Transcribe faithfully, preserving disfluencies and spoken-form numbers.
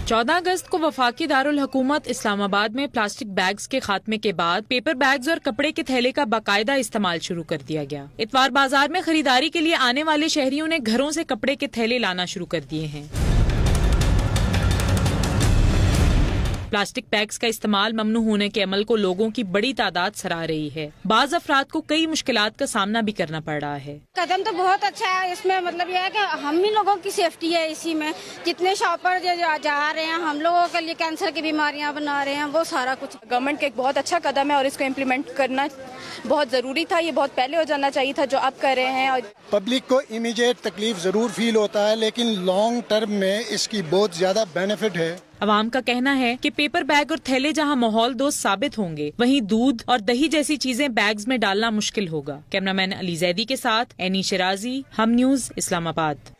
چودہ اگست کو وفاقی دارالحکومت اسلام آباد میں پلاسٹک بیگز کے خاتمے کے بعد پیپر بیگز اور کپڑے کے تھیلے کا باقاعدہ استعمال شروع کر دیا گیا۔ اتوار بازار میں خریداری کے لیے آنے والے شہریوں نے گھروں سے کپڑے کے تھیلے لانا شروع کر دیے ہیں۔ پلاسٹک بیگز کا استعمال ممنوع ہونے کے عمل کو لوگوں کی بڑی تعداد سراہ رہی ہے۔ بعض افراد کو کئی مشکلات کا سامنا بھی کرنا پڑ رہا ہے۔ قدم تو بہت اچھا ہے، اس میں مطلب یہ ہے کہ ہم ہی لوگوں کی سیفٹی ہے، اسی میں جتنے شاپر جا رہے ہیں ہم لوگوں کے لیے کینسر کی بیماریاں بنا رہے ہیں، وہ سارا کچھ گورنمنٹ کا ایک بہت اچھا قدم ہے اور اس کو امپلیمنٹ کرنا بہت ضروری تھا۔ یہ بہت پہلے ہو جانا چاہیے تھا جو اب کر رہے ہیں۔ اور پبلک کو امیڈیٹ تکلیف ضرور فیل ہوتا ہے، لیکن لانگ ٹرم میں اس کی بہت زیادہ بینیفٹ ہے۔ عوام کا کہنا ہے کہ پیپر بیگ اور تھیلے جہاں ماحول دوست ثابت ہوں گے، وہیں دودھ اور دہی جیسی چیزیں بیگز میں ڈالنا مشکل ہوگا۔ کیمرہ مین علی زیدی کے ساتھ اینی شرازی، ہم نیوز، اسلام آباد۔